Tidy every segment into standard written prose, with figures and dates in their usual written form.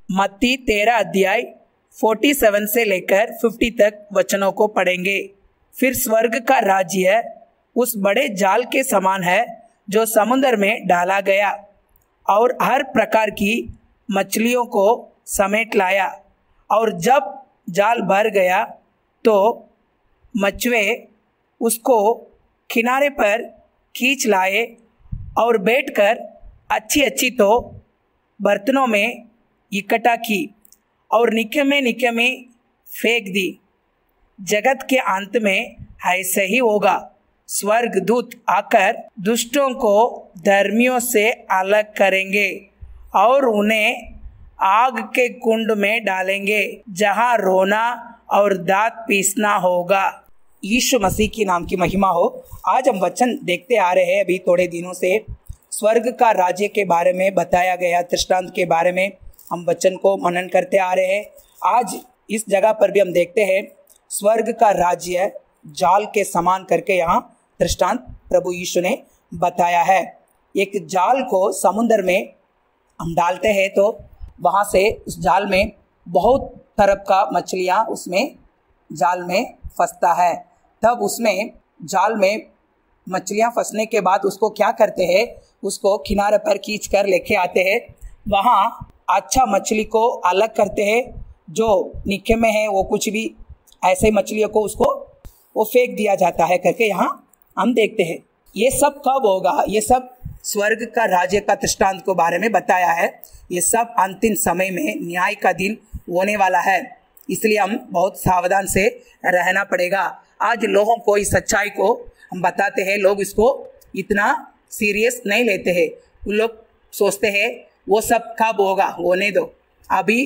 मत्ती 13 अध्याय 47 से लेकर 50 तक वचनों को पढ़ेंगे। फिर स्वर्ग का राज्य उस बड़े जाल के समान है जो समुद्र में डाला गया और हर प्रकार की मछलियों को समेट लाया। और जब जाल भर गया तो मछुए उसको किनारे पर खींच लाए और बैठकर अच्छी अच्छी तो बर्तनों में इकट्ठा की और निके में फेंक दी। जगत के अंत में ऐसे ही होगा। स्वर्गदूत आकर दुष्टों को धर्मियों से अलग करेंगे और उन्हें आग के कुंड में डालेंगे जहां रोना और दांत पीसना होगा। यीशु मसीह की नाम की महिमा हो। आज हम वचन देखते आ रहे हैं। अभी थोड़े दिनों से स्वर्ग का राज्य के बारे में बताया गया दृष्टांत के बारे में हम वचन को मनन करते आ रहे हैं। आज इस जगह पर भी हम देखते हैं स्वर्ग का राज्य जाल के समान करके यहाँ दृष्टांत प्रभु यीशु ने बताया है। एक जाल को समुद्र में हम डालते हैं तो वहाँ से उस जाल में बहुत तरह का मछलियाँ उसमें जाल में फंसता है। तब उसमें जाल में मछलियाँ फंसने के बाद उसको क्या करते हैं, उसको किनारे पर खींच कर लेके आते हैं। वहाँ अच्छा मछली को अलग करते हैं, जो निके में है वो कुछ भी ऐसे मछलियों को उसको वो फेंक दिया जाता है करके यहाँ हम देखते हैं। ये सब कब होगा? ये सब स्वर्ग का राज्य का दृष्टांत को बारे में बताया है। ये सब अंतिम समय में न्याय का दिन होने वाला है, इसलिए हम बहुत सावधान से रहना पड़ेगा। आज लोगों को इस सच्चाई को हम बताते हैं, लोग इसको इतना सीरियस नहीं लेते हैं। उन लोग सोचते हैं वो सब कब होगा, होने दो, अभी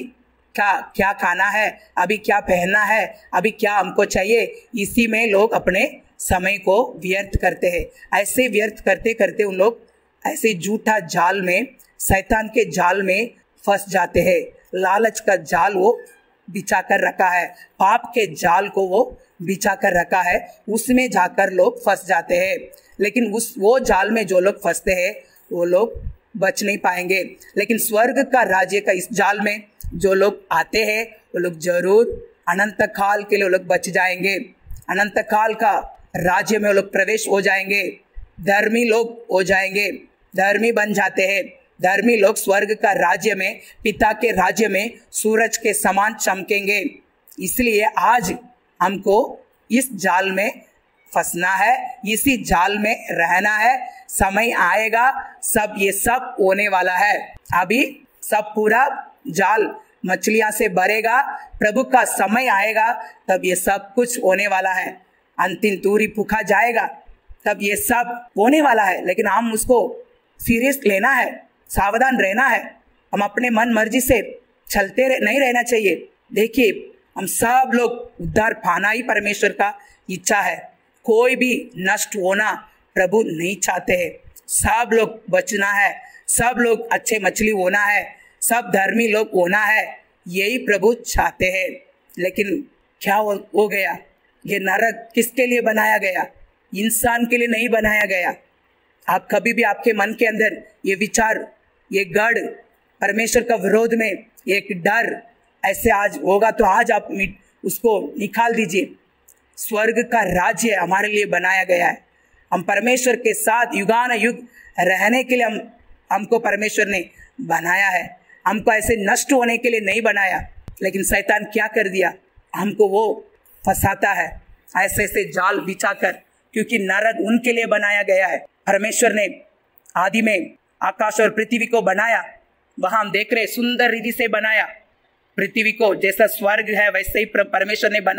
क्या खाना है, अभी क्या पहनना है, अभी क्या हमको चाहिए, इसी में लोग अपने समय को व्यर्थ करते हैं। ऐसे व्यर्थ करते करते उन लोग ऐसे झूठा जाल में, शैतान के जाल में फंस जाते हैं। लालच का जाल वो बिछा कर रखा है, पाप के जाल को वो बिछा कर रखा है, उसमें जाकर लोग फंस जाते हैं। लेकिन वो जाल में जो लोग फंसते हैं वो लोग बच नहीं पाएंगे। लेकिन स्वर्ग का राज्य का इस जाल में जो लोग आते हैं वो लोग जरूर अनंत काल के लिए वो लोग बच जाएंगे। अनंत काल का राज्य में वो लोग प्रवेश हो जाएंगे, धर्मी लोग हो जाएंगे, धर्मी बन जाते हैं। धर्मी लोग स्वर्ग का राज्य में, पिता के राज्य में सूरज के समान चमकेंगे। इसलिए आज हमको इस जाल में फंसना है, इसी जाल में रहना है। समय आएगा सब ये सब होने वाला है। अभी सब पूरा जाल मछलियां से भरेगा, प्रभु का समय आएगा तब ये सब कुछ होने वाला है। अंतिम तूरी फूंका जाएगा तब ये सब होने वाला है। लेकिन हम उसको सीरियस लेना है, सावधान रहना है। हम अपने मन मर्जी से चलते नहीं रहना चाहिए। देखिए हम सब लोग उद्धार पाना ही परमेश्वर का इच्छा है। कोई भी नष्ट होना प्रभु नहीं चाहते हैं। सब लोग बचना है, सब लोग अच्छे मछली होना है, सब धर्मी लोग होना है, यही प्रभु चाहते हैं। लेकिन क्या हो गया? ये नरक किसके लिए बनाया गया? इंसान के लिए नहीं बनाया गया। आप कभी भी आपके मन के अंदर ये विचार, ये गढ़, परमेश्वर का विरोध में एक डर ऐसे आज होगा तो आज आप उसको निकाल दीजिए। स्वर्ग का राज्य हमारे लिए बनाया गया है। हम परमेश्वर के साथ युगान युग रहने के लिए हमको परमेश्वर ने बनाया है। हमको ऐसे नष्ट होने के लिए नहीं बनाया। लेकिन शैतान क्या कर दिया, हमको वो फंसाता है ऐसे ऐसे जाल बिछाकर, क्योंकि नरक उनके लिए बनाया गया है। परमेश्वर ने आदि में आकाश और पृथ्वी को बनाया, वहां हम देख रहे सुंदर रीति से बनाया पृथ्वी को। जैसा स्वर्ग है वैसे ही परमेश्वर ने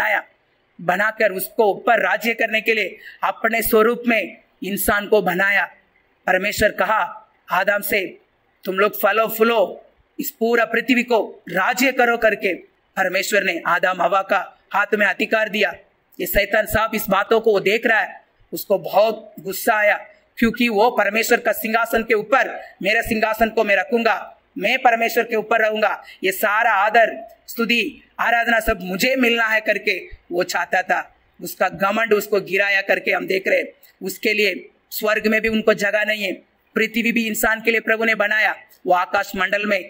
बनाकर उसको ऊपर राज्य करने के लिए अपने स्वरूप में इंसान को बनाया। परमेश्वर कहा आदम से, तुम लोग फलो फूलो, इस पूरा पृथ्वी को राज्य करो करके परमेश्वर ने आदम हवा का हाथ में अधिकार दिया। ये शैतान साहब इस बातों को वो देख रहा है, उसको बहुत गुस्सा आया, क्योंकि वो परमेश्वर का सिंहासन के ऊपर, मेरे सिंहासन को मैं रखूंगा, मैं परमेश्वर के ऊपर रहूंगा, ये सारा आदर स्तुति आराधना सब मुझे मिलना है करके वो चाहता था। उसका घमंड उसको गिराया करके हम देख रहे। उसके लिए स्वर्ग में भी उनको जगह नहीं है, पृथ्वी भी इंसान के लिए प्रभु ने बनाया। वो आकाश मंडल में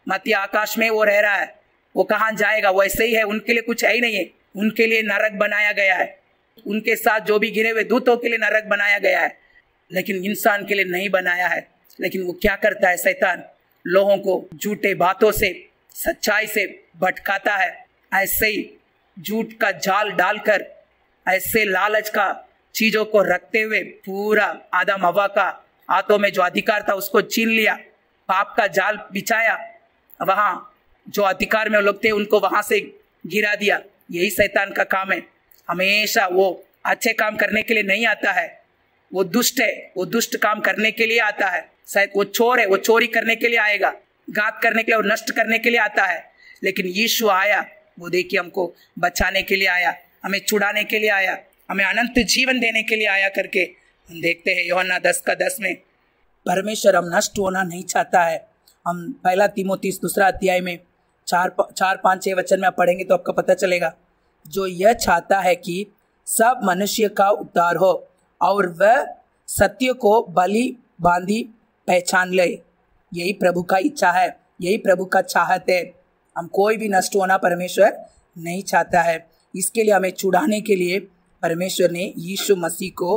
मध्य आकाश में वो रह रहा है, वो कहाँ जाएगा? वैसे ही है, उनके लिए कुछ है ही नहीं है। उनके लिए नरक बनाया गया है, उनके साथ जो भी गिरे हुए दूतों के लिए नरक बनाया गया है, लेकिन इंसान के लिए नहीं बनाया है। लेकिन वो क्या करता है? शैतान लोगों को झूठे बातों से, सच्चाई से भटकाता है। ऐसे ही झूठ का जाल डालकर, ऐसे लालच का चीजों को रखते हुए पूरा आदम हवा का हाथों में जो अधिकार था उसको छीन लिया, पाप का जाल बिछाया, वहां जो अधिकार में लोग थे उनको वहां से गिरा दिया। यही शैतान का काम है। हमेशा वो अच्छे काम करने के लिए नहीं आता है, वो दुष्ट है, वो दुष्ट काम करने के लिए आता है। शायद वो चोर है, वो चोरी करने के लिए आएगा, घात करने के लिए और नष्ट करने के लिए आता है। लेकिन यीशु आया, वो देखिए हमको बचाने के लिए आया, हमें छुड़ाने के लिए आया, हमें अनंत जीवन देने के लिए आया करके हम देखते हैं यूहन्ना 10:10 में। परमेश्वर हम नष्ट होना नहीं चाहता है। हम पहला तीमुथियुस 2 अध्याय में 4, 5, 6 वचन में आप पढ़ेंगे तो आपको पता चलेगा। जो यह चाहता है कि सब मनुष्य का उद्धार हो और वह सत्य को बलि बांधी पहचान ले। यही प्रभु का इच्छा है, यही प्रभु का चाहत है। हम कोई भी नष्ट होना परमेश्वर नहीं चाहता है। इसके लिए हमें छुड़ाने के लिए परमेश्वर ने यीशु मसीह को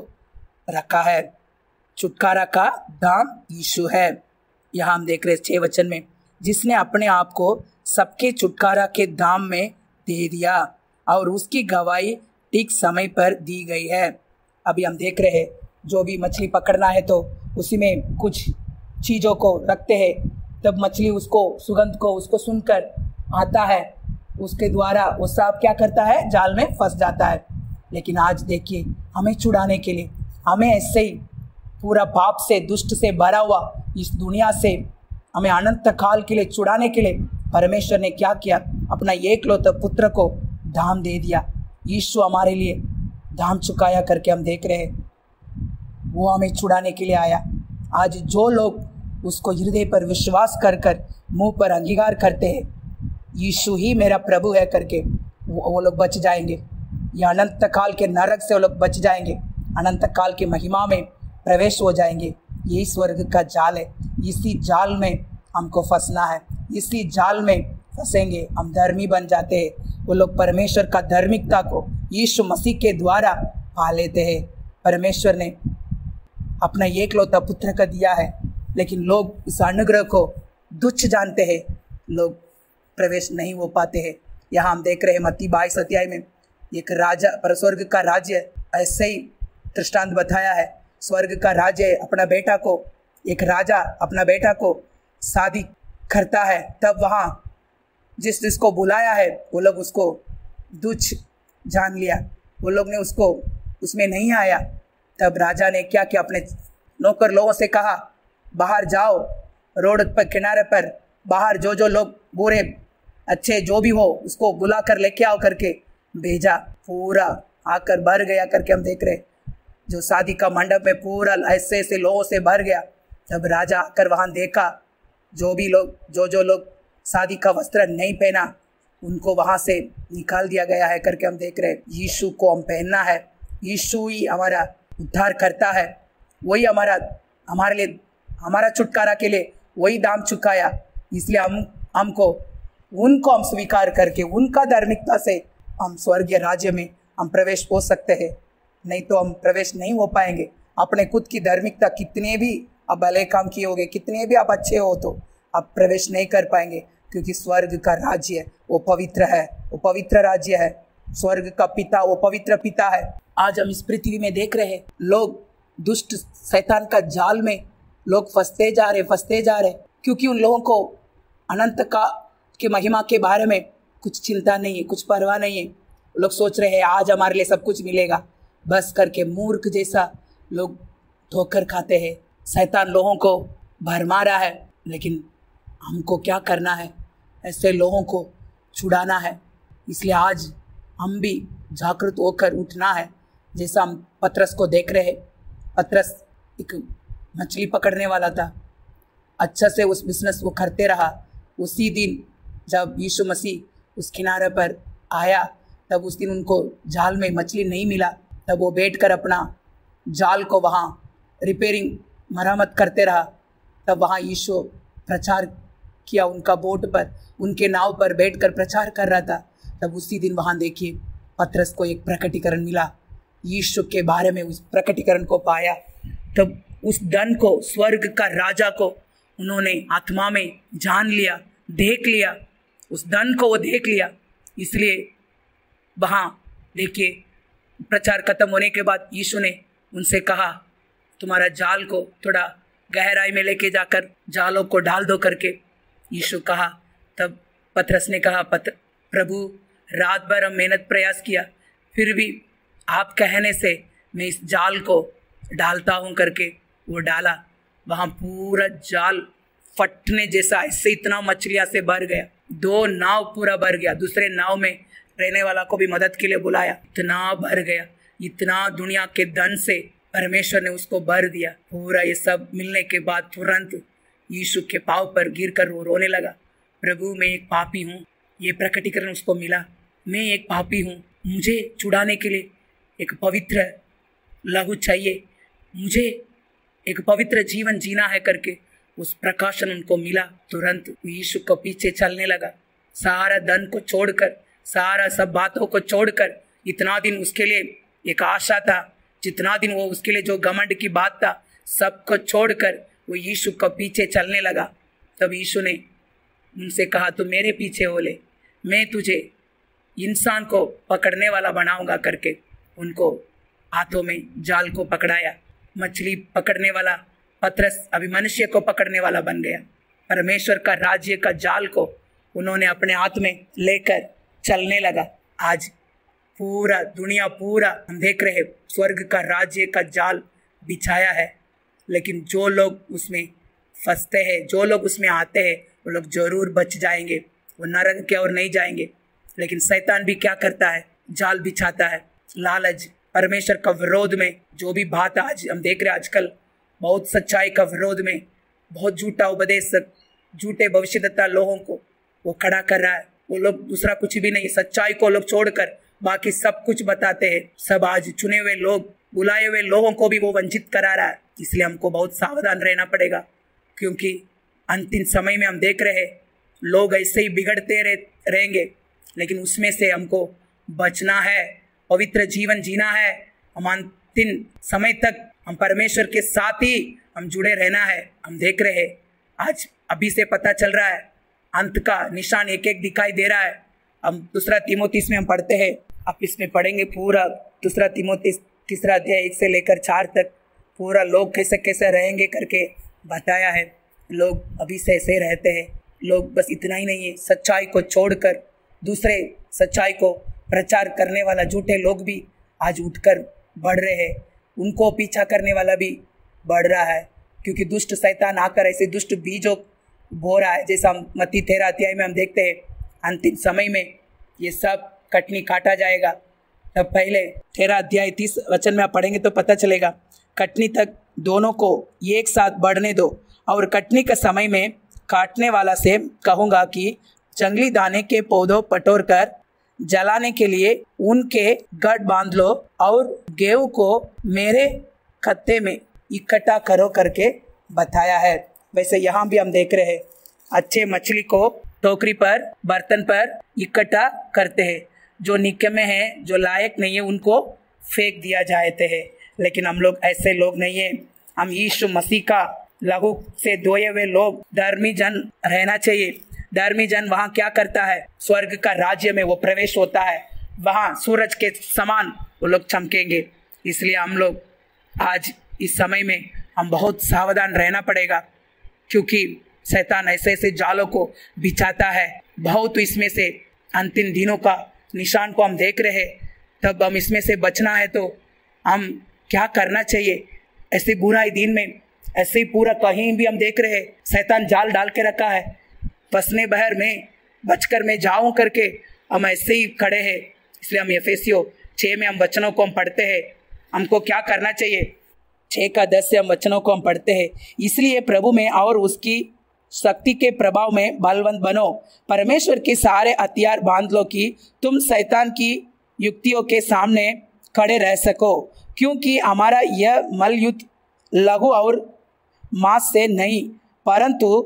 रखा है। छुटकारा का दाम यीशु है। यहाँ हम देख रहे हैं 6 वचन में, जिसने अपने आप को सबके छुटकारा के दाम में दे दिया और उसकी गवाही ठीक समय पर दी गई है। अभी हम देख रहे हैं जो भी मछली पकड़ना है तो उसी में कुछ चीज़ों को रखते हैं, तब मछली उसको सुगंध को उसको सुनकर आता है, उसके द्वारा वो सांप क्या करता है? जाल में फंस जाता है। लेकिन आज देखिए हमें छुड़ाने के लिए, हमें ऐसे ही पूरा पाप से, दुष्ट से भरा हुआ इस दुनिया से हमें अनंत काल के लिए छुड़ाने के लिए परमेश्वर ने क्या किया? अपना एकलौता पुत्र को दाम दे दिया। यीशु हमारे लिए दाम चुकाया करके हम देख रहे हैं। वो हमें छुड़ाने के लिए आया। आज जो लोग उसको हृदय पर विश्वास कर कर मुंह पर अंगीकार करते हैं यीशु ही मेरा प्रभु है करके, वो लोग बच जाएंगे। या अनंत काल के नरक से वो लोग बच जाएंगे, अनंत काल की महिमा में प्रवेश हो जाएंगे। यही स्वर्ग का जाल है। इसी जाल में हमको फंसना है, इसी जाल में फंसेंगे हम धर्मी बन जाते हैं। वो लोग परमेश्वर का धार्मिकता को यीशु मसीह के द्वारा पा लेते हैं। परमेश्वर ने अपना एकलौता पुत्र का दिया है, लेकिन लोग इस अनुग्रह को तुच्छ जानते हैं, लोग प्रवेश नहीं हो पाते हैं। यहाँ हम देख रहे हैं मत्ती 22 अध्याय में एक राजा पर स्वर्ग का राज्य ऐसे ही दृष्टांत बताया है। स्वर्ग का राज्य अपना बेटा को, एक राजा अपना बेटा को शादी करता है, तब वहाँ जिसको बुलाया है वो लोग उसको तुच्छ जान लिया, वो लोग ने उसको उसमें नहीं आया। तब राजा ने क्या किया? अपने नौकर लोगों से कहा बाहर जाओ, रोड पर किनारे पर बाहर जो लोग बुरे अच्छे जो भी हो उसको बुला कर लेके आओ करके भेजा। पूरा आकर भर गया करके हम देख रहे, जो शादी का मंडप में पूरा ऐसे ऐसे लोगों से भर गया। जब राजा आकर वहाँ देखा, जो भी लोग जो लोग शादी का वस्त्र नहीं पहना उनको वहाँ से निकाल दिया गया है करके हम देख रहे। यीशु को हम पहनना है, यीशु ही हमारा उद्धार करता है, वही हमारे लिए, हमारा छुटकारा के लिए वही दाम चुकाया। इसलिए हमको उनको हम स्वीकार करके उनका धार्मिकता से हम स्वर्गीय राज्य में हम प्रवेश हो सकते हैं, नहीं तो हम प्रवेश नहीं हो पाएंगे। अपने खुद की धार्मिकता कितने भी आप भले काम किए होगे, कितने भी आप अच्छे हो, तो आप प्रवेश नहीं कर पाएंगे, क्योंकि स्वर्ग का राज्य वो पवित्र है, वो पवित्र राज्य है। स्वर्ग का पिता वो पवित्र पिता है। आज हम इस पृथ्वी में देख रहे हैं लोग दुष्ट शैतान का जाल में लोग फंसते जा रहे, क्योंकि उन लोगों को अनंत का के महिमा के बारे में कुछ चिंता नहीं है, कुछ परवाह नहीं है। लोग सोच रहे हैं आज हमारे लिए सब कुछ मिलेगा, बस करके मूर्ख जैसा लोग ठोकर खाते हैं। शैतान लोगों को भरमा रहा है, लेकिन हमको क्या करना है? ऐसे लोगों को छुड़ाना है। इसलिए आज हम भी जागृत होकर उठना है। जैसा हम पतरस को देख रहे हैं, पतरस एक मछली पकड़ने वाला था, अच्छा से उस बिजनेस को करते रहा। उसी दिन जब यीशु मसीह उस किनारे पर आया, तब उस दिन उनको जाल में मछली नहीं मिला, तब वो बैठकर अपना जाल को वहाँ रिपेयरिंग मरम्मत करते रहा। तब वहाँ यीशु प्रचार किया, उनका बोट पर, उनके नाव पर बैठकर प्रचार कर रहा था, तब उसी दिन वहाँ देखिए पतरस को एक प्रकटीकरण मिला, यीशु के बारे में उस प्रकटीकरण को पाया। तब उस धन को, स्वर्ग का राजा को उन्होंने आत्मा में जान लिया, देख लिया, उस धन को वो देख लिया। इसलिए वहाँ देखिए प्रचार खत्म होने के बाद यीशु ने उनसे कहा, तुम्हारा जाल को थोड़ा गहराई में लेके जाकर जालों को डाल दो करके यीशु कहा। तब पतरस ने कहा, प्रभु रात भर हम मेहनत प्रयास किया, फिर भी आप कहने से मैं इस जाल को डालता हूँ करके वो डाला। वहाँ पूरा जाल फटने जैसा, इससे इतना मछलियाँ से भर गया, 2 नाव पूरा भर गया। दूसरे नाव में रहने वाला को भी मदद के लिए बुलाया, इतना भर गया, इतना दुनिया के धन से परमेश्वर ने उसको भर दिया। पूरा ये सब मिलने के बाद तुरंत यीशु के पाँव पर गिरकर वो रोने लगा, प्रभु मैं एक पापी हूँ। ये प्रकटीकरण उसको मिला, मैं एक पापी हूँ, मुझे छुड़ाने के लिए एक पवित्र लहू चाहिए, मुझे एक पवित्र जीवन जीना है करके उस प्रकाशन उनको मिला। तुरंत यीशु को पीछे चलने लगा, सारा धन को छोड़कर, सारा सब बातों को छोड़कर। इतना दिन उसके लिए एक आशा था, जितना दिन वो उसके लिए जो घमंड की बात था, सबको छोड़कर वो यीशु को पीछे चलने लगा। तब यीशु ने उनसे कहा, तू मेरे पीछे हो ले, मैं तुझे इंसान को पकड़ने वाला बनाऊंगा करके उनको हाथों में जाल को पकड़ाया। मछली पकड़ने वाला पतरस अभी मनुष्य को पकड़ने वाला बन गया। परमेश्वर का राज्य का जाल को उन्होंने अपने हाथ में लेकर चलने लगा। आज पूरा दुनिया, पूरा हम देख रहे स्वर्ग का राज्य का जाल बिछाया है, लेकिन जो लोग उसमें फंसते हैं, जो लोग उसमें आते हैं, वो लोग जरूर बच जाएंगे, वो नरक की ओर नहीं जाएंगे। लेकिन शैतान भी क्या करता है, जाल बिछाता है। लालच, परमेश्वर का विरोध में जो भी बात आज हम देख रहे हैं, आजकल बहुत सच्चाई का विरोध में बहुत झूठा उपदेश, झूठे भविष्यद्वक्ता लोगों को वो खड़ा कर रहा है। वो लोग दूसरा कुछ भी नहीं, सच्चाई को लोग छोड़कर बाकी सब कुछ बताते हैं। सब आज चुने हुए लोग, बुलाए हुए लोगों को भी वो वंचित करा रहा है। इसलिए हमको बहुत सावधान रहना पड़ेगा, क्योंकि अंतिम समय में हम देख रहे हैं लोग ऐसे ही बिगड़ते रहेंगे, लेकिन उसमें से हमको बचना है, पवित्र जीवन जीना है। हम अंतिम समय तक हम परमेश्वर के साथ ही हम जुड़े रहना है। हम देख रहे हैं आज अभी से पता चल रहा है, अंत का निशान एक एक दिखाई दे रहा है। हम 2 तीमुथियुस में हम पढ़ते हैं, आप इसमें पढ़ेंगे पूरा 2 तीमुथियुस 3 अध्याय 1 से लेकर 4 तक पूरा लोग कैसे कैसे रहेंगे करके बताया है। लोग अभी से ऐसे रहते हैं। लोग बस इतना ही नहीं है, सच्चाई को छोड़कर दूसरे सच्चाई को प्रचार करने वाला झूठे लोग भी आज उठकर बढ़ रहे हैं। उनको पीछा करने वाला भी बढ़ रहा है, क्योंकि दुष्ट शैतान आकर ऐसे दुष्ट बीजों बो रहा है। जैसा मत्ती 13 अध्याय में हम देखते हैं, अंतिम समय में ये सब कटनी काटा जाएगा। तब पहले 13 अध्याय 30 वचन में आप पढ़ेंगे तो पता चलेगा, कटनी तक दोनों को एक साथ बढ़ने दो, और कटनी के समय में काटने वाला से कहूँगा कि जंगली दाने के पौधों पटोर कर जलाने के लिए उनके गढ़ बांध लो, और गेहूं को मेरे खत्ते में इकट्ठा करो करके बताया है। वैसे यहाँ भी हम देख रहे हैं, अच्छे मछली को टोकरी पर, बर्तन पर इकट्ठा करते हैं, जो निकम्मे हैं, जो लायक नहीं है, उनको फेंक दिया जाते हैं। लेकिन हम लोग ऐसे लोग नहीं हैं। हम यीशु मसीह का लहू से धोए हुए लोग, धर्मी जन रहना चाहिए। धर्मी जन वहाँ क्या करता है, स्वर्ग का राज्य में वो प्रवेश होता है, वहाँ सूरज के समान वो लोग चमकेंगे। इसलिए हम लोग आज इस समय में हम बहुत सावधान रहना पड़ेगा, क्योंकि शैतान ऐसे ऐसे जालों को बिछाता है। बहुत इसमें से अंतिम दिनों का निशान को हम देख रहे हैं। तब हम इसमें से बचना है तो हम क्या करना चाहिए। ऐसे बुराई दिन में ऐसे ही पूरा कहीं भी हम देख रहे हैं, शैतान जाल डाल के रखा है, फंसने बहर में बचकर मैं जाऊं करके हम ऐसे ही खड़े हैं। इसलिए हम एफेसियों 6 में हम वचनों को हम पढ़ते हैं, हमको क्या करना चाहिए। 6 का 10 से हम वचनों को हम पढ़ते हैं, इसलिए प्रभु में और उसकी शक्ति के प्रभाव में बलवंत बनो, परमेश्वर के सारे हथियार बांध लो कि तुम शैतान की युक्तियों के सामने खड़े रह सको, क्योंकि हमारा यह मल युद्ध लघु और मांस से नहीं, परंतु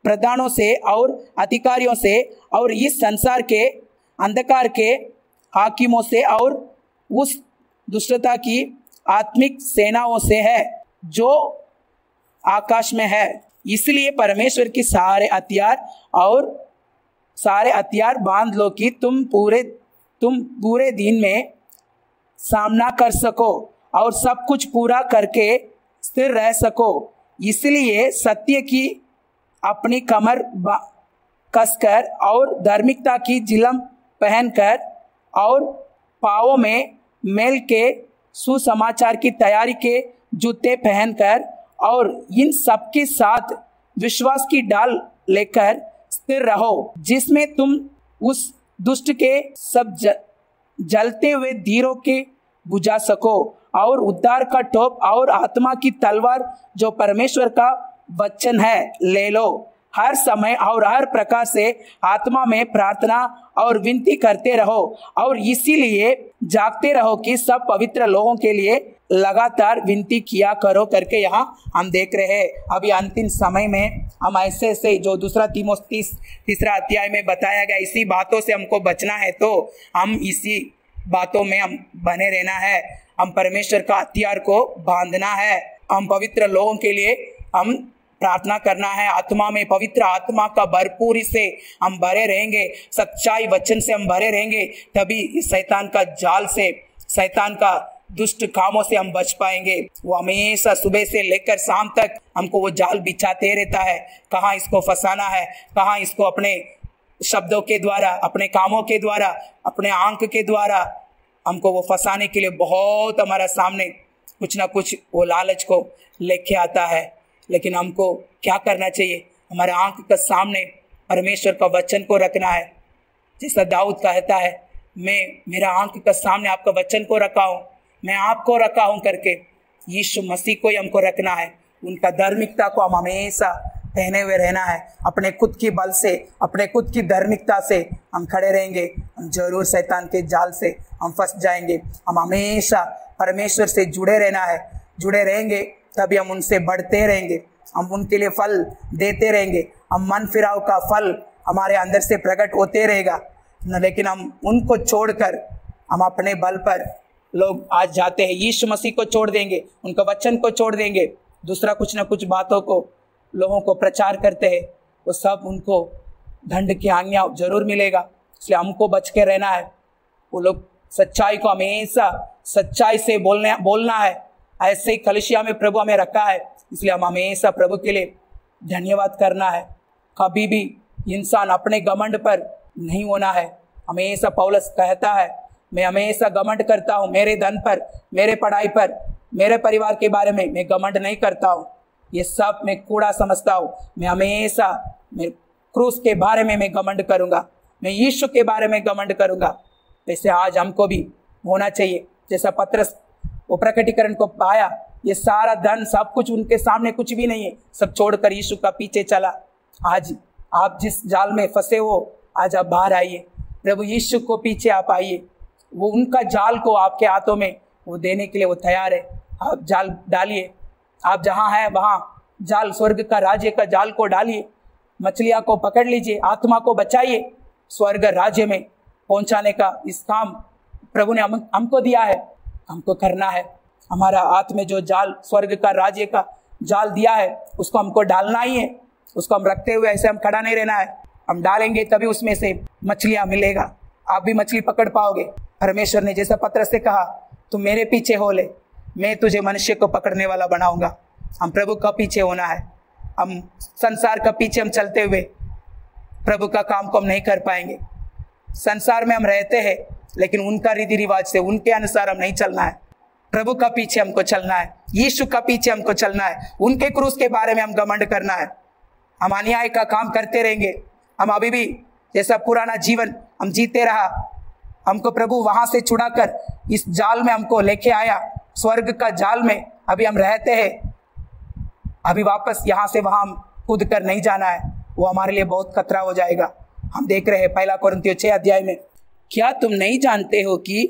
प्रधानों से और अधिकारियों से और इस संसार के अंधकार के हाकिमों से और उस दुष्टता की आत्मिक सेनाओं से है जो आकाश में है। इसलिए परमेश्वर की सारे हथियार बांध लो कि तुम पूरे दिन में सामना कर सको और सब कुछ पूरा करके स्थिर रह सको। इसलिए सत्य की अपनी कमर कसकर और धार्मिकता की जिलम पहनकर और पाँवों में मेल के सुसमाचार की तैयारी के जूते पहनकर और इन सब के साथ विश्वास की ढाल लेकर स्थिर रहो, जिसमें तुम उस दुष्ट के सब जलते हुए तीरों के बुझा सको और उद्धार का टोप और आत्मा की तलवार जो परमेश्वर का वचन है ले लो। हर समय और हर प्रकार से आत्मा में प्रार्थना और विनती करते रहो और इसीलिए जागते रहो कि सब पवित्र लोगों के लिए लगातार विनती किया करो करके यहाँ हम देख रहे हैं। अभी अंतिम समय में हम ऐसे से जो दूसरा तीमुथियुस तीसरा अध्याय में बताया गया इसी बातों से हमको बचना है, तो हम इसी बातों में हम बने रहना है। हम परमेश्वर का हथियार को बांधना है। हम पवित्र लोगों के लिए हम प्रार्थना करना है। आत्मा में पवित्र आत्मा का भरपूरी से हम भरे रहेंगे, सच्चाई वचन से हम भरे रहेंगे, तभी शैतान का जाल से, शैतान का दुष्ट कामों से हम बच पाएंगे। वो हमेशा सुबह से लेकर शाम तक हमको वो जाल बिछाते रहता है, कहाँ इसको फंसाना है, कहाँ इसको अपने शब्दों के द्वारा, अपने कामों के द्वारा, अपने आंख के द्वारा हमको वो फंसाने के लिए बहुत हमारा सामने कुछ ना कुछ वो लालच को लेके आता है। लेकिन हमको क्या करना चाहिए? हमारे आंख के सामने परमेश्वर का वचन को रखना है। जैसा दाऊद कहता है, मैं मेरा आंख के सामने आपका वचन को रखा हूँ, मैं आपको रखा हूँ करके यीशु मसीह को ही हमको रखना है। उनका धार्मिकता को हम हमेशा पहने हुए रहना है। अपने खुद की बल से, अपने खुद की धार्मिकता से हम खड़े रहेंगे, हम जरूर शैतान के जाल से हम फंस जाएंगे। हम हमेशा परमेश्वर से जुड़े रहना है, जुड़े रहेंगे तभी हम उनसे बढ़ते रहेंगे, हम उनके लिए फल देते रहेंगे। हम मन फिराव का फल हमारे अंदर से प्रकट होते रहेगा न, लेकिन हम उनको छोड़कर हम अपने बल पर लोग आज जाते हैं, यीशु मसीह को छोड़ देंगे, उनका वचन को छोड़ देंगे, दूसरा कुछ ना कुछ बातों को लोगों को प्रचार करते हैं, वो सब उनको दंड की आज्ञा जरूर मिलेगा। इसलिए हमको बच के रहना है। वो लोग सच्चाई को हमेशा सच्चाई से बोलना है। ऐसे ही कलीसिया में प्रभु हमें रखा है, इसलिए हम हमेशा प्रभु के लिए धन्यवाद करना है। कभी भी इंसान अपने घमंड पर नहीं होना है। हमेशा पौलुस कहता है, मैं हमेशा घमंड करता हूँ मेरे धन पर, मेरे पढ़ाई पर, मेरे परिवार के बारे में मैं घमंड नहीं करता हूँ, ये सब मैं कूड़ा समझता हूँ। मैं हमेशा क्रूस के बारे में मैं घमंड करूँगा, मैं यीशु के बारे में घमंड करूँगा। वैसे आज हमको भी होना चाहिए। जैसा पतरस वो प्रकटीकरण को पाया, ये सारा धन सब कुछ उनके सामने कुछ भी नहीं है, सब छोड़कर यीशु का पीछे चला। आज आप जिस जाल में फंसे हो, आज आप बाहर आइए, प्रभु यीशु को पीछे आप आइए। वो उनका जाल को आपके हाथों में वो देने के लिए वो तैयार है। आप जाल डालिए, आप जहाँ हैं वहाँ जाल, स्वर्ग का राज्य का जाल को डालिए, मछलियाँ को पकड़ लीजिए, आत्मा को बचाइए, स्वर्ग राज्य में पहुँचाने का इस काम प्रभु ने हमको दिया है, हमको करना है। हमारा हाथ में जो जाल, स्वर्ग का राज्य का जाल दिया है, उसको हमको डालना ही है। उसको हम रखते हुए ऐसे हम खड़ा नहीं रहना है, हम डालेंगे तभी उसमें से मछलियाँ मिलेगा, आप भी मछली पकड़ पाओगे। परमेश्वर ने जैसा पतरस से कहा, तुम मेरे पीछे हो ले, मैं तुझे मनुष्य को पकड़ने वाला बनाऊंगा। हम प्रभु का पीछे होना है। हम संसार का पीछे हम चलते हुए प्रभु का काम को हम नहीं कर पाएंगे। संसार में हम रहते हैं, लेकिन उनका रीति रिवाज से, उनके अनुसार हम नहीं चलना है। प्रभु का पीछे हमको चलना है, यीशु का पीछे हमको चलना है। उनके क्रूस के बारे में हम घमंड करना है। हम अन्याय का काम करते रहेंगे, हम अभी भी जैसा पुराना जीवन हम जीते रहा, हमको प्रभु वहां से छुड़ाकर इस जाल में हमको लेके आया, स्वर्ग का जाल में अभी हम रहते हैं। अभी वापस यहाँ से वहां हम कूद कर नहीं जाना है, वो हमारे लिए बहुत खतरा हो जाएगा। हम देख रहे हैं 1 कोरिन्थियों 6 अध्याय में, क्या तुम नहीं जानते हो कि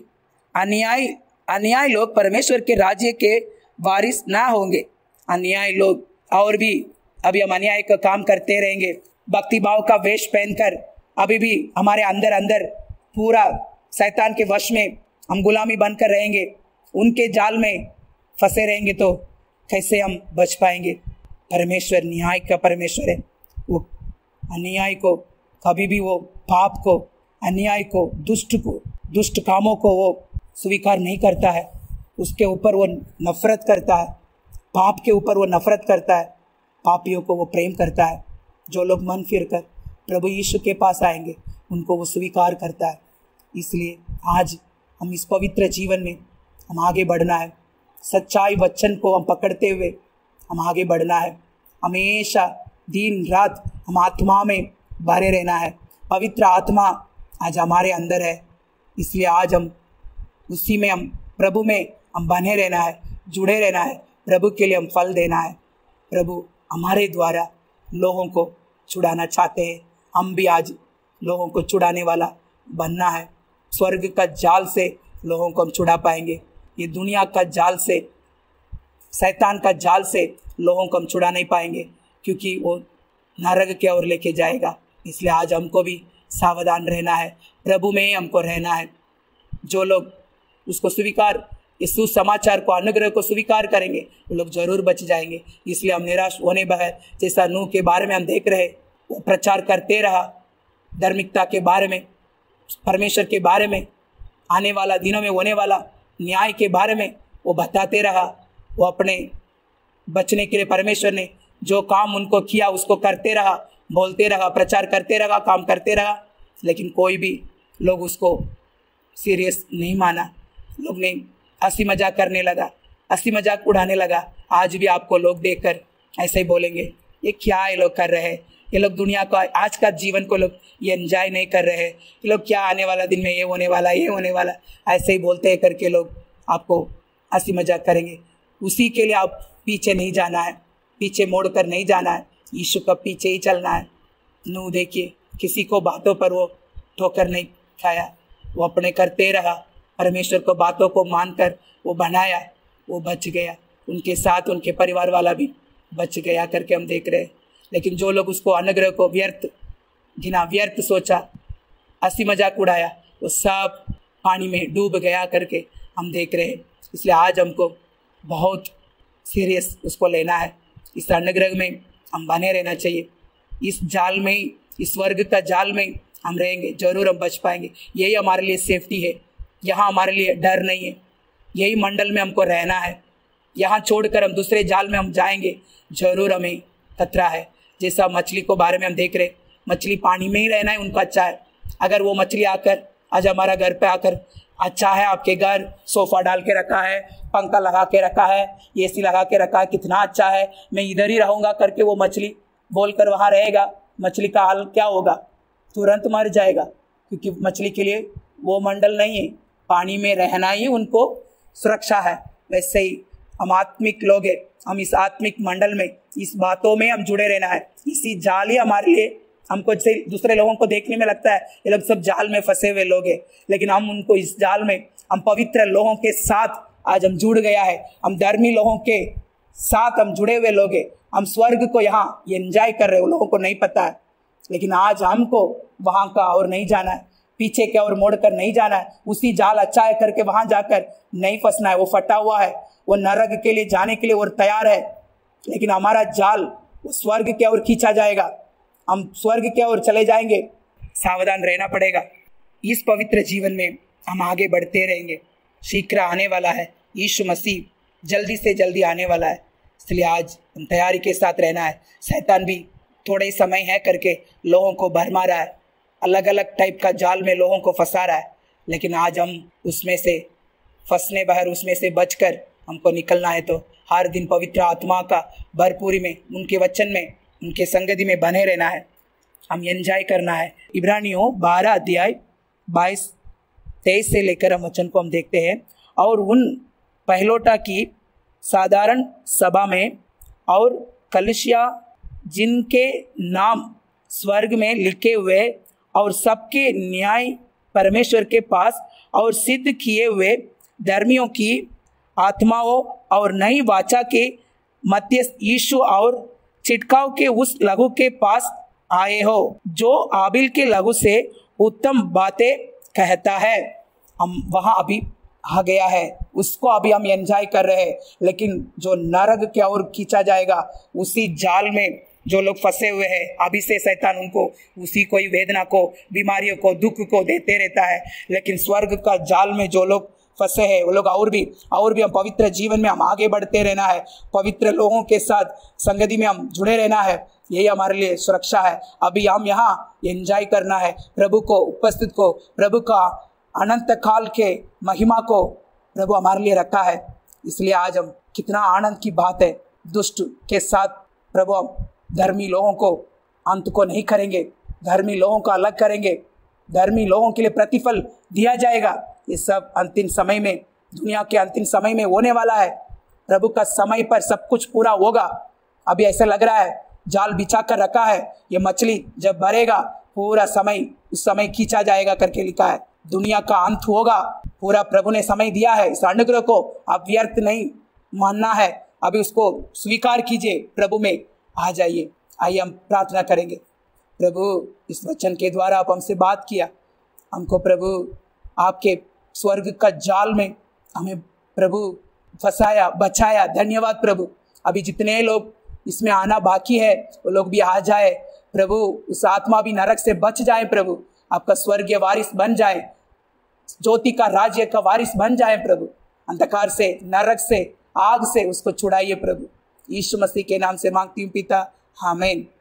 अन्याय लोग परमेश्वर के राज्य के वारिस ना होंगे। अन्याय लोग, और भी अभी हम अन्याय का काम करते रहेंगे, भक्ति भाव का वेश पहनकर अभी भी हमारे अंदर अंदर पूरा शैतान के वश में हम गुलामी बनकर रहेंगे, उनके जाल में फंसे रहेंगे, तो कैसे हम बच पाएंगे। परमेश्वर न्याय का परमेश्वर है। वो अन्याय को कभी भी, वो पाप को, अन्याय को, दुष्ट कामों को वो स्वीकार नहीं करता है। उसके ऊपर वो नफरत करता है, पाप के ऊपर वो नफरत करता है, पापियों को वो प्रेम करता है। जो लोग मन फिर कर प्रभु यीशु के पास आएंगे उनको वो स्वीकार करता है। इसलिए आज हम इस पवित्र जीवन में हम आगे बढ़ना है। सच्चाई वचन को हम पकड़ते हुए हम आगे बढ़ना है। हमेशा दिन रात हम आत्मा में भरे रहना है। पवित्र आत्मा आज हमारे अंदर है, इसलिए आज हम उसी में, हम प्रभु में हम बने रहना है, जुड़े रहना है। प्रभु के लिए हम फल देना है। प्रभु हमारे द्वारा लोगों को छुड़ाना चाहते हैं। हम भी आज लोगों को छुड़ाने वाला बनना है। स्वर्ग का जाल से लोगों को हम छुड़ा पाएंगे। ये दुनिया का जाल से, शैतान का जाल से लोगों को हम छुड़ा नहीं पाएंगे, क्योंकि वो नरक की ओर लेके जाएगा। इसलिए आज हमको भी सावधान रहना है, प्रभु में ही हमको रहना है। जो लोग उसको स्वीकार, इस सुसमाचार को, अनुग्रह को स्वीकार करेंगे, वो लोग जरूर बच जाएंगे। इसलिए हम निराश होने बगैर, जैसा नूह के बारे में हम देख रहे, वो प्रचार करते रहा, धार्मिकता के बारे में, परमेश्वर के बारे में, आने वाला दिनों में होने वाला न्याय के बारे में वो बताते रहा। वो अपने बचने के लिए परमेश्वर ने जो काम उनको किया उसको करते रहा, बोलते रहा, प्रचार करते रहा, काम करते रहा, लेकिन कोई भी लोग उसको सीरियस नहीं माना। लोग ने हंसी मजाक करने लगा, हंसी मजाक उड़ाने लगा। आज भी आपको लोग देखकर ऐसे ही बोलेंगे, ये क्या ये लोग कर रहे हैं, ये लोग दुनिया का आज का जीवन को लोग ये एंजॉय नहीं कर रहे हैं, ये लोग क्या आने वाला दिन में ये होने वाला, ये होने वाला, ऐसे ही बोलते हैं करके लोग आपको हंसी मजाक करेंगे। उसी के लिए आप पीछे नहीं जाना है, पीछे मोड़ कर नहीं जाना है, यीशु का पीछे ही चलना है। नूह देखिए, किसी को बातों पर वो ठोकर नहीं खाया, वो अपने करते रहा, परमेश्वर को बातों को मानकर वो बनाया, वो बच गया, उनके साथ उनके परिवार वाला भी बच गया करके हम देख रहे हैं। लेकिन जो लोग उसको अनुग्रह को व्यर्थ गिना, व्यर्थ सोचा, हंसी मजाक उड़ाया, वो सब पानी में डूब गया करके हम देख रहे हैं। इसलिए आज हमको बहुत सीरियस उसको लेना है। इस अनुग्रह में हम बने रहना चाहिए। इस जाल में ही, इस स्वर्ग का जाल में हम रहेंगे, जरूर हम बच पाएंगे। यही हमारे लिए सेफ्टी है। यहाँ हमारे लिए डर नहीं है। यही मंडल में हमको रहना है। यहाँ छोड़कर हम दूसरे जाल में हम जाएंगे, जरूर हमें खतरा है। जैसा मछली को बारे में हम देख रहे, मछली पानी में ही रहना है उनका अच्छा है। अगर वो मछली आकर आज हमारा घर पे आकर, अच्छा है आपके घर सोफ़ा डाल के रखा है, पंखा लगा के रखा है, एसी लगा के रखा है, कितना अच्छा है, मैं इधर ही रहूँगा करके वो मछली बोलकर वहाँ रहेगा, मछली का हाल क्या होगा? तुरंत मर जाएगा, क्योंकि मछली के लिए वो मंडल नहीं है, पानी में रहना ही उनको सुरक्षा है। वैसे ही हम आत्मिक लोग हैं, हम इस आत्मिक मंडल में, इस बातों में हम जुड़े रहना है। इसी जाल ही हमारे लिए, हमको जैसे दूसरे लोगों को देखने में लगता है ये लोग सब जाल में फंसे हुए लोग हैं, लेकिन हम उनको इस जाल में, हम पवित्र लोगों के साथ आज हम जुड़ गया है, हम धर्मी लोगों के साथ हम जुड़े हुए लोग हैं। हम स्वर्ग को यहाँ एंजॉय कर रहे हैं, लोगों को नहीं पता है, लेकिन आज हमको वहाँ का और नहीं जाना है, पीछे के और मोड़ कर नहीं जाना है, उसी जाल अच्छा है करके वहाँ जाकर नहीं फंसना है। वो फटा हुआ है, वो नरक के लिए जाने के लिए और तैयार है, लेकिन हमारा जाल वो स्वर्ग की ओर खींचा जाएगा, हम स्वर्ग की ओर चले जाएंगे। सावधान रहना पड़ेगा। इस पवित्र जीवन में हम आगे बढ़ते रहेंगे। शीघ्र आने वाला है, यीशु मसीह जल्दी से जल्दी आने वाला है, इसलिए आज हम तैयारी के साथ रहना है। शैतान भी थोड़े समय है करके लोगों को भरमा रहा है, अलग अलग टाइप का जाल में लोगों को फंसा रहा है, लेकिन आज हम उसमें से फंसने बाहर, उसमें से बचकर हमको निकलना है। तो हर दिन पवित्र आत्मा का भरपूरी में, उनके वचन में, उनके संगति में बने रहना है, हम एंजॉय करना है। इब्रानियों 12 अध्याय 22-23 से लेकर हम वचन को हम देखते हैं। और उन पहलोटा की साधारण सभा में और कलिसिया जिनके नाम स्वर्ग में लिखे हुए और सबके न्याय परमेश्वर के पास और सिद्ध किए हुए धर्मियों की आत्माओं और नई वाचा के मध्यस्थ यीशु और छिटकाव के उस लहू के पास आए हो, जो आबिल के लहू से उत्तम बातें कहता है। हम वहाँ अभी आ गया है, उसको अभी हम एंजॉय कर रहे हैं, लेकिन जो नरक की ओर खींचा जाएगा, उसी जाल में जो लोग फंसे हुए हैं, अभी से शैतान उनको उसी कोई वेदना को, बीमारियों को, दुख को देते रहता है। लेकिन स्वर्ग का जाल में जो लोग फंसे हैं, वो लोग और भी हम पवित्र जीवन में हम आगे बढ़ते रहना है, पवित्र लोगों के साथ संगति में हम जुड़े रहना है, यही हमारे लिए सुरक्षा है। अभी हम यहाँ एंजॉय करना है प्रभु को, उपस्थित को, प्रभु का अनंत काल के महिमा को प्रभु हमारे लिए रखा है। इसलिए आज हम कितना आनंद की बात है, दुष्ट के साथ प्रभु हम धर्मी लोगों को अंत को नहीं करेंगे, धर्मी लोगों को अलग करेंगे, धर्मी लोगों के लिए प्रतिफल दिया जाएगा। ये सब अंतिम समय में, दुनिया के अंतिम समय में होने वाला है। प्रभु का समय पर सब कुछ पूरा होगा। अभी ऐसा लग रहा है जाल बिछा कर रखा है, ये मछली जब भरेगा पूरा समय उस समय खींचा जाएगा करके लिखा है। दुनिया का अंत होगा, पूरा प्रभु ने समय दिया है। इस अनुग्रह को आप व्यर्थ नहीं मानना है, अभी उसको स्वीकार कीजिए, प्रभु में आ जाइए। आइए हम प्रार्थना करेंगे। प्रभु, इस वचन के द्वारा आप हमसे बात किया, हमको प्रभु आपके स्वर्ग का जाल में हमें प्रभु फंसाया, बचाया। धन्यवाद प्रभु। अभी जितने लोग इसमें आना बाकी है, वो लोग भी आ जाए प्रभु, उस आत्मा भी नरक से बच जाए प्रभु, आपका स्वर्गीय वारिस बन जाए, ज्योति का राज्य का वारिस बन जाए प्रभु। अंधकार से, नरक से, आग से उसको छुड़ाइए प्रभु। यीशु मसीह के नाम से मांगती हूँ पिता, आमीन।